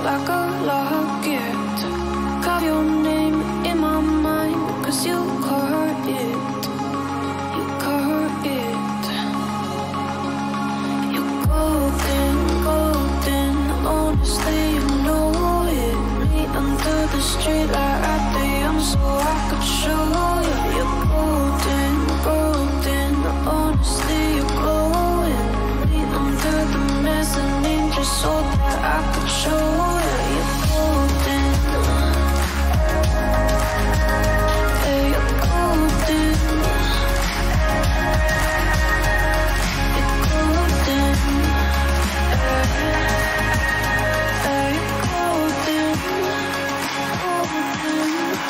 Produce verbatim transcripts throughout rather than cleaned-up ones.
like a locket. Carve your name in my mind, cause you caught it. You caught it. You're golden, golden. Honestly, you know it. Me under the street light at the end, so I could show you. You're golden, golden. Honestly, you're glowing. Me under the mezzanine, just so that I could show you. You're golden. Hey, you're golden. You're golden. Hey, you're golden. Golden.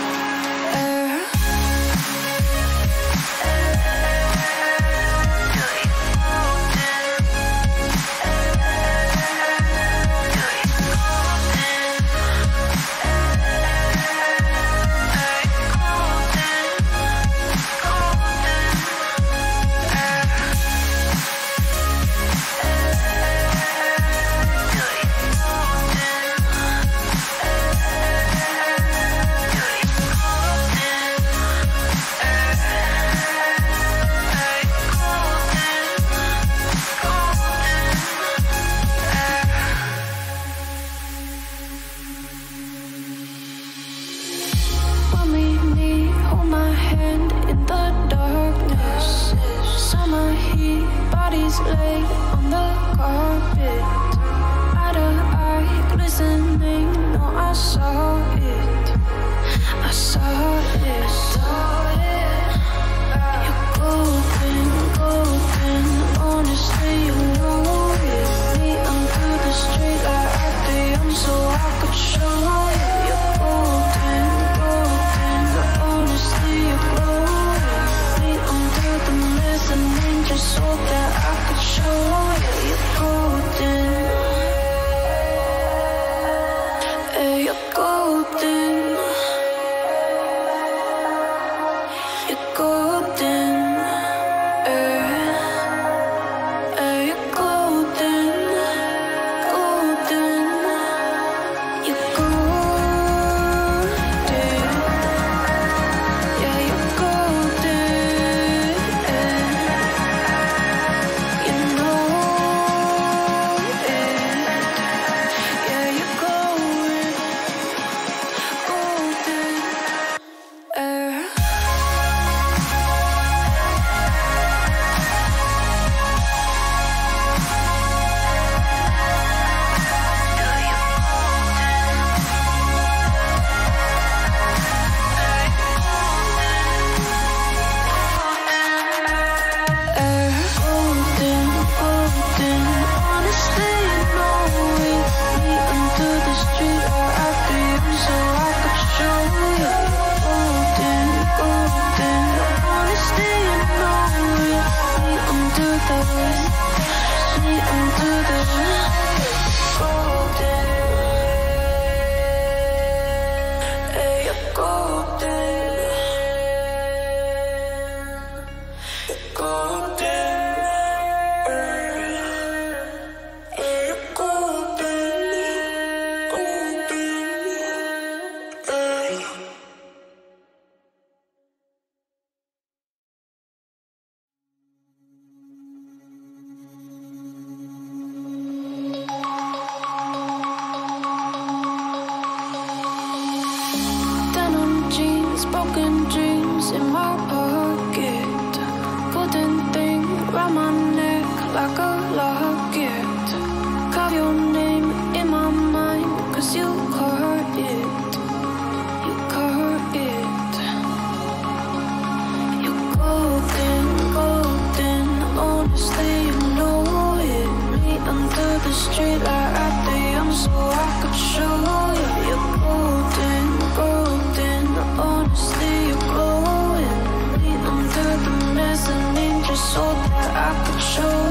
When we meet, hold my hand in the darkness. Summer heat, bodies lay on the carpet. Eye to eye, glistening, no, I saw it. I saw it. You're golden, golden. Honestly, you know it. Me under the street light at the end, so I could show you. You're golden, golden. Honestly, you're glowing. Me under the mezzanine, just so that I could show you. You're golden. Hey, you're golden. You're golden. Hey, hey, you're golden. Golden. You're golden. Yeah, you're golden. You know it. Yeah, you're going golden. Uh. Golden, golden. Honestly, you know it. Me under the street light at the end, so I could show you. Golden, golden. Honestly, you know it. Me under the, me under the golden. Hey, you're golden. Golden. Denim jeans, broken dreams in my pocket. Golden thing round my neck like a locket. Carve your name in my mind, cause you caught it. You caught it. You're golden, golden. Honestly, you know it. Me under the street light at the end, so I could show you. You're golden, golden. Honestly, you're glowing. Me under the mezzanine, just so that I could show